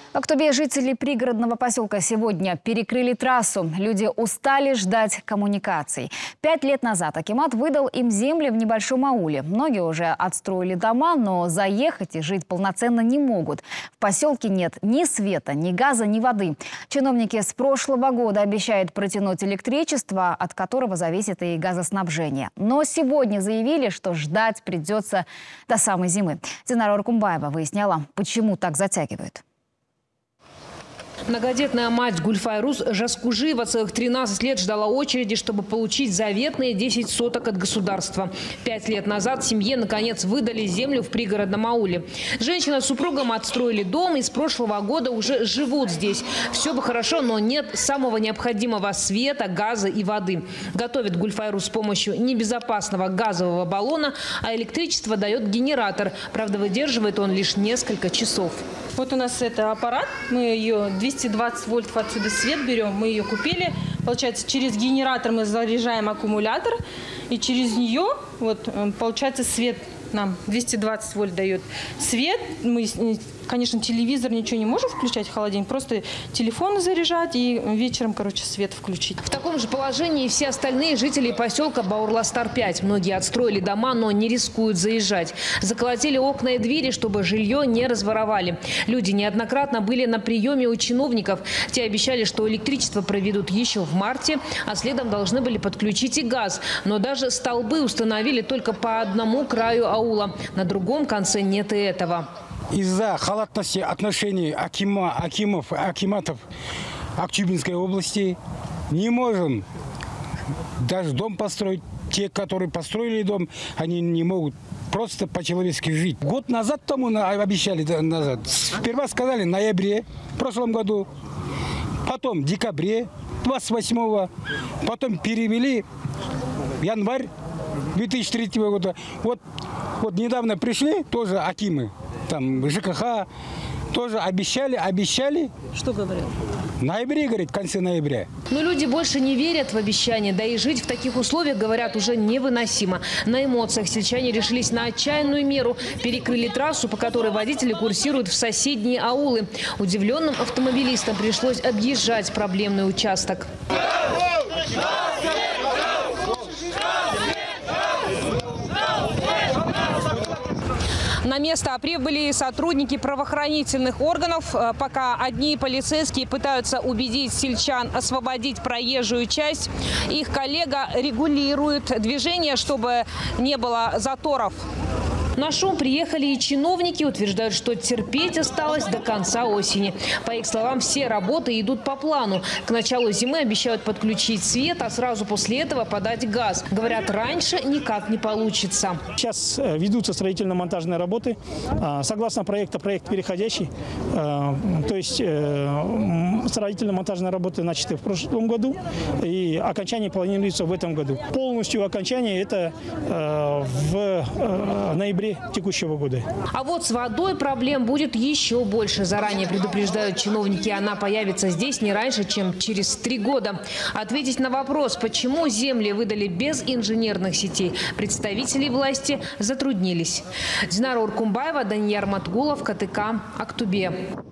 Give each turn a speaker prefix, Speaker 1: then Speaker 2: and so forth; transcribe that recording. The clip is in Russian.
Speaker 1: В Актубе жители пригородного поселка сегодня перекрыли трассу. Люди устали ждать коммуникаций. 5 лет назад акимат выдал им земли в небольшом ауле. Многие уже отстроили дома, но заехать и жить полноценно не могут. В поселке нет ни света, ни газа, ни воды. Чиновники с прошлого года обещают протянуть электричество, от которого зависит и газоснабжение. Но сегодня заявили, что ждать придется до самой зимы. Динара Оркумбаева выясняла, почему так затягивают.
Speaker 2: Многодетная мать Гульфайрус Жаскужиева целых 13 лет ждала очереди, чтобы получить заветные 10 соток от государства. 5 лет назад семье, наконец, выдали землю в пригородном ауле. Женщина с супругом отстроили дом и с прошлого года уже живут здесь. Все бы хорошо, но нет самого необходимого света, газа и воды. Готовит Гульфайрус с помощью небезопасного газового баллона, а электричество дает генератор. Правда, выдерживает он лишь несколько часов.
Speaker 3: Вот у нас это аппарат, мы ее 220 вольт отсюда свет берем, мы ее купили. Получается, через генератор мы заряжаем аккумулятор, и через нее, вот, получается, свет нам 220 вольт дает свет. Мы, конечно, телевизор ничего не можем включать, холодильник, просто телефон заряжать и вечером, короче, свет включить.
Speaker 2: В таком же положении все остальные жители поселка Баурластар-5. Многие отстроили дома, но не рискуют заезжать. Заколотили окна и двери, чтобы жилье не разворовали. Люди неоднократно были на приеме у чиновников. Те обещали, что электричество проведут еще в марте, а следом должны были подключить и газ. Но даже столбы установили только по одному краю аула. На другом конце нет и этого.
Speaker 4: Из-за халатности отношений акиматов Актюбинской области не можем даже дом построить. Те, которые построили дом, они не могут просто по-человечески жить. Год назад тому обещали, сперва сказали в ноябре в прошлом году, потом в декабре 28-го, потом перевели в январь 2003 года. Вот недавно пришли тоже акимы, там ЖКХ, тоже обещали.
Speaker 2: Что говорил?
Speaker 4: В ноябре, говорит, в конце ноября.
Speaker 2: Но люди больше не верят в обещания. Да и жить в таких условиях, говорят, уже невыносимо. На эмоциях сельчане решились на отчаянную меру. Перекрыли трассу, по которой водители курсируют в соседние аулы. Удивленным автомобилистам пришлось объезжать проблемный участок. На место прибыли сотрудники правоохранительных органов. Пока одни полицейские пытаются убедить сельчан освободить проезжую часть, их коллега регулирует движение, чтобы не было заторов. На шум приехали и чиновники, утверждают, что терпеть осталось до конца осени. По их словам, все работы идут по плану. К началу зимы обещают подключить свет, а сразу после этого подать газ. Говорят, раньше никак не получится.
Speaker 5: Сейчас ведутся строительно-монтажные работы. Согласно проект переходящий. То есть строительно-монтажные работы начаты в прошлом году, и окончание планируется в этом году. Полностью окончание это в ноябре текущего года.
Speaker 2: А вот с водой проблем будет еще больше. Заранее предупреждают чиновники, она появится здесь не раньше, чем через 3 года. Ответить на вопрос, почему земли выдали без инженерных сетей, представители власти затруднились. Динара Оркумбаева, Данияр Матгулов, КТК, Актубе.